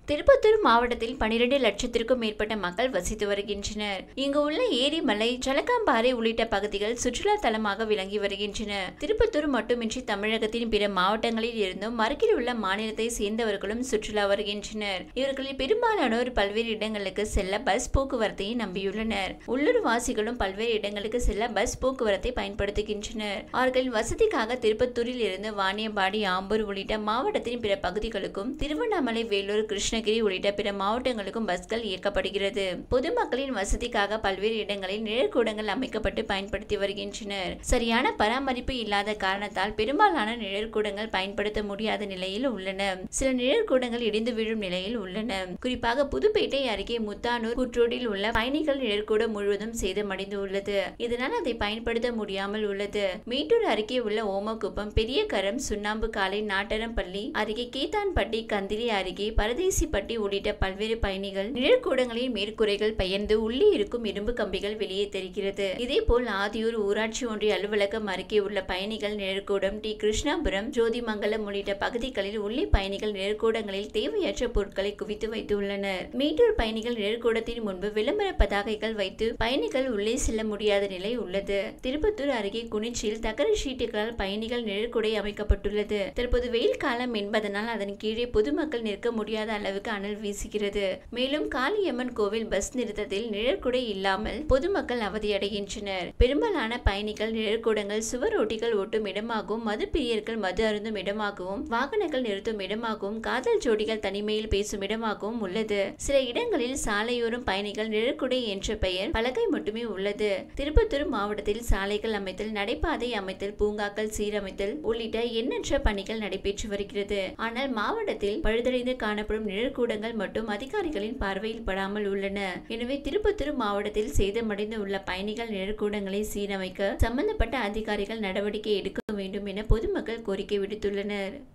திருப்பத்தூர் மாவட்டத்தில் 12 லட்சத்திற்கும் மேற்பட்ட மக்கள் வசித்து வருகின்றனர். இங்கு உள்ள ஏரி, மலை, ஜலகாம்பாறை உள்ளிட்ட பகுதிகள் சுற்றுலா தலமாக விளங்கி வருகின்றன. திருப்பத்தூர் மட்டுமின்றி தமிழகத்தின் பிற மாவட்டங்களில் இருந்தும் அருகில் உள்ள மாநிலத்தை சேர்ந்தவர்களும் சுற்றுலா வருகின்றனர். இவர்களில் பெரும்பாலானோர் பல்வேறு இடங்களுக்கு செல்ல பஸ் போக்குவரத்தை நம்பியுள்ளனர். உள்ளூர் வாசிகளும் பல்வேறு இடங்களுக்கு செல்ல பஸ் போக்குவரத்தை பயன்படுத்துகின்றனர். அவர்களின் வசதிக்காக திருப்பத்தூரில் இருந்து வாணியம்பாடி, ஆம்பூர் உள்ளிட்ட மாவட்டத்தின் பிற பகுதிகளுக்கும், திருவண்ணாமலை, வேலூர், கிருஷ்ணகிரி உள்ளிட்ட பிற மாவட்டங்களுக்கும் பஸ்கள் இயக்கப்படுகிறது. பொதுமக்களின் வசதிக்காக பல்வேறு இடங்களில் நிழற்கூடங்கள் அமைக்கப்பட்டு பயன்படுத்தி வருகின்றனர். சரியான பராமரிப்பு இல்லாத காரணத்தால் பெரும்பாலான நிழற்கூடங்கள் பயன்படுத்த முடியாத நிலையில் உள்ளன. சில நிழற்கூடங்கள் இடிந்து விழும் நிலையில் உள்ளன. குறிப்பாக புதுப்பேட்டை அருகே முத்தானூர் கூற்றோடில் உள்ள பயணிகள் நிழற்கூடம் முழுவதும் சேதமடைந்து உள்ளது. இதனால் அதை பயன்படுத்த முடியாமல் உள்ளது. மேட்டூர் அருகே உள்ள ஓமக்குப்பம், பெரியகரம், சுண்ணாம்பு காலை, நாட்டரம்பள்ளி அருகே கேத்தான்பட்டி, கந்திரி அருகே பரதேசிப்பட்டி உள்ளிட்ட பல்வேறு பயணிகள் நிழற்கூடங்களின் மேற்கூரைகள் பெயர்ந்து உள்ளே இருக்கும் இரும்பு கம்பிகள் வெளியே தெரிகிறது. இதேபோல் ஆதியூர் ஊராட்சி ஒன்றிய அலுவலகம் அருகே உள்ள பயணிகள் நிழற்கூடம், டி. கிருஷ்ணாபுரம், ஜோதிமங்கலம் உள்ளிட்ட பகுதிகளில் உள்ளே பயணிகள் நிழற்கூடங்களில் தேவையற்ற பொருட்களை குவித்து வைத்துள்ளனர். மேட்டூர் பயணிகள் நிழற்கூடத்தின் முன்பு விளம்பர பதாகைகள் வைத்து பயணிகள் உள்ளே செல்ல முடியாத நிலை உள்ளது. திருப்பத்தூர் அருகே குனிச்சியில் தகர ஷீட்டுகளால் பயணிகள் நிழற்கூடை அமைக்கப்பட்டுள்ளது. தற்போது வெயில் காலம் என்பதனால் அதன் கீழே பொதுமக்கள் நிற்க முடியாத அளவுக்கு அனல் வீசுகிறது. மேலும் காளியம்மன் கோவில் பஸ் நிறுத்தத்தில் நிழற்குடை இல்லாமல் பொதுமக்கள் அவதியடைகின்றனர். பெரும்பாலான பயணிகள் நிழற்கூடங்கள் சுவரொட்டிகள் ஓட்டும் இடமாகவும், மது பிரியர்கள் மது அருந்தும் இடமாகவும், வாகனங்கள் நிறுத்தும் இடமாகவும், காதல் ஜோடிகள் தனிமையில் பேசும் இடமாகவும் உள்ளது. சில இடங்களில் சாலையோரம் பயணிகள் நிழற்குடை என்ற பெயர் பலகை மட்டுமே உள்ளது. திருப்பத்தூர் மாவட்டத்தில் சாலைகள் அமைத்தல், நடைபாதை அமைத்தல், பூங்காக்கள் சீரமைத்தல் உள்ளிட்ட எண்ணற்ற பணிகள் நடைபெற்று வருகிறது. ஆனால் மாவட்டத்தில் பழுதடைந்து காணப்படும் நிழற்கூடங்கள் மட்டும் அதிகாரிகளின் பார்வையில் படாமல் உள்ளன. எனவே திருப்பத்தூர் மாவட்டத்தில் சேதமடைந்து உள்ள பயணிகள் நிழற்கூடங்களை சீரமைக்க சம்பந்தப்பட்ட அதிகாரிகள் நடவடிக்கை எடுக்க வேண்டும் என பொதுமக்கள் கோரிக்கை விடுத்துள்ளனர்.